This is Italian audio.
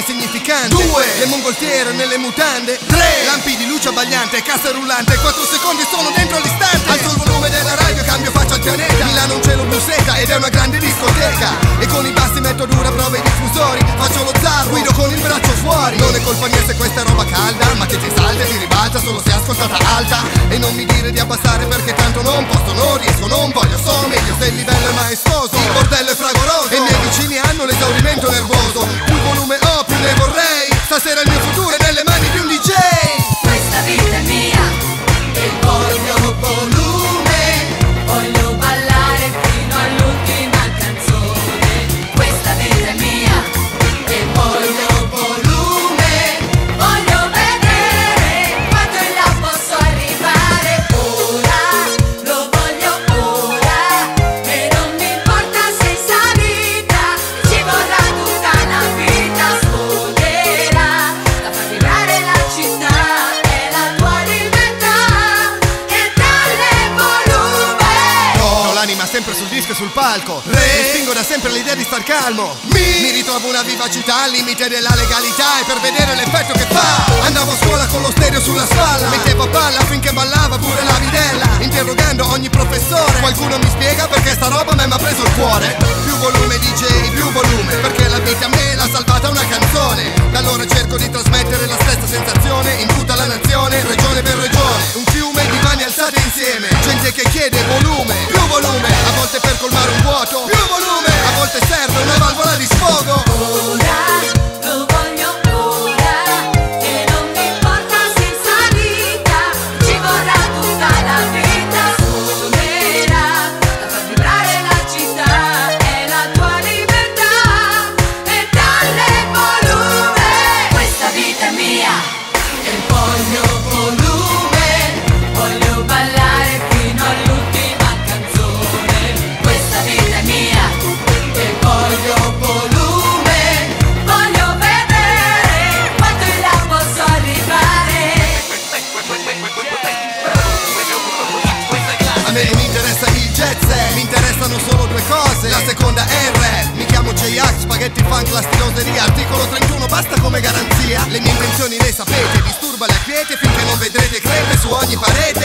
insignificante. 2. Le mongolfiere nelle mutande. 3. Lampi di luce abbagliante, cassa rullante. 4 secondi sono dentro all'istante. Alzo il volume della radio, cambio faccia al pianeta. Milano un cielo blu seta ed è una grande discoteca. E con i bassi metto dura prova i diffusori. Faccio lo zar, guido con il braccio fuori. Non è colpa mia se questa è roba calda, ma che ti salta e ti ribalta solo se ascoltata alta. E non mi dire di abbassare perché tanto non posso, non riesco, non voglio. Sono meglio se il livello è maestoso. Il bordello è fragoroso e i miei vicini hanno l'esaurimento nervoso. Più volume ho, più ne vorrei. Stasera il mio futuro è nelle mani di un DJ. Questa vita è mia e voglio volume. Voglio ballare fino all'ultima canzone. Questa vita è mia e voglio volume. Voglio vedere quanto in là posso arrivare. Ora, lo voglio ora. E non mi importa se in salita ci vorrà tutta una vita. Sfoderà da far vibrare la città. È la tua libertà che dalle volume. Ho l'anima sempre sul disco e sul palco. Mi spingo da sempre l'idea di star calmo. Mi ritrovo una vivacità al limite della legalità. E per vedere l'effetto che fa andavo a scuola con lo stereo sulla spalla. Mettevo a palla finché ballava pure la vidella. Interrogando ogni professore, qualcuno mi spiega perché sta roba a me m'ha preso il cuore. Più volume DJ, più volume, perché la vita a me l'ha salvata una canzone. Da allora cerco di trasmettere la stessa sensazione in tutta la nazione, regione per regione. Un fiume di mani alzate insieme. Gente che chiede volume, più volume. A volte per colmare un vuoto, più volume. A volte serve una valvola di sfogo. Ora, lo voglio ora. E non mi importa se in salita ci vorrà tutta la vita. Suonerà da far vibrare la città. È la tua libertà e dalle volume. Questa vita è mia e voglio volume. Voglio ballare fino all'ultima canzone. Questa vita è mia e voglio volume. Voglio vedere quanto in là posso arrivare. A me mi interessa il jazz, mi interessano solo due cose. La seconda è il rap. Mi chiamo J-Ax, spaghetti funk, la stiloseria. Articolo 31 basta come garanzia. Le mie intenzioni le sapete, disturba la quiete finché non vedrete crepe su ogni parete.